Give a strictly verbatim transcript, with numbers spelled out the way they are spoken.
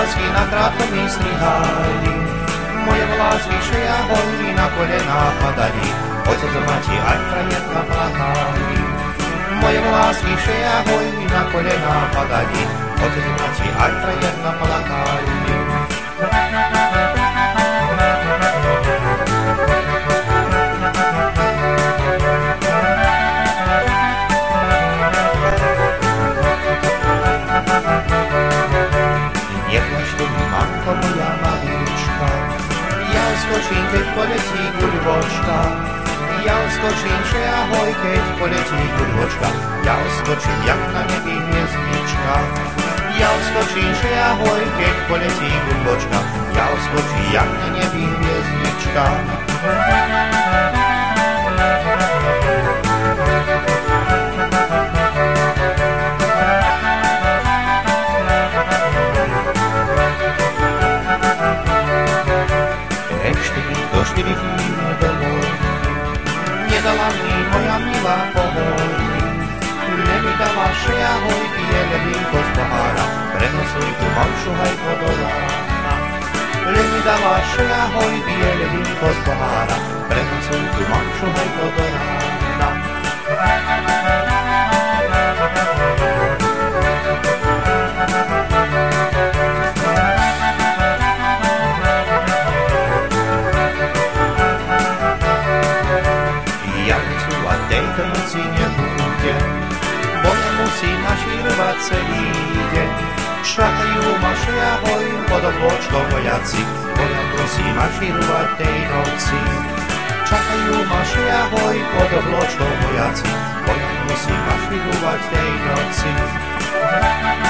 lásky na krátkom místní háji. Moje vlásky šeja hojní na kolená padali, otec mati aj frajerka plakali. Moje vlásky šeja hojní na kolená padali, otec mati aj frajerka plakali. Matko moja malúčka, ja uskočím, keď poletí guľvočka. Ja uskočím, že ahoj, keď poletí guľvočka. Ja uskočím, jak na nebi hviezdička. Ja uskočím, že ahoj, keď poletí guľvočka. Ja uskočím, jak na nebi hviezdička. Štyri chvíle domov, nedala mi moja milá pohoj. Nevydala šeja hojky, jele vínko z pohára, prenosuj tu malšu hajko do rána. Nevydala šeja hojky, jele vínko z pohára, prenosuj tu malšu hajko do rána. Tejto noci nebudem, bo ja musím mašírovať celý deň. Čakajú ma šeja hoj pod obločkou vojaci, bo ja musím mašírovať tej noci. Čakajú ma šeja hoj pod obločkou vojaci, bo ja musím mašírovať tej noci.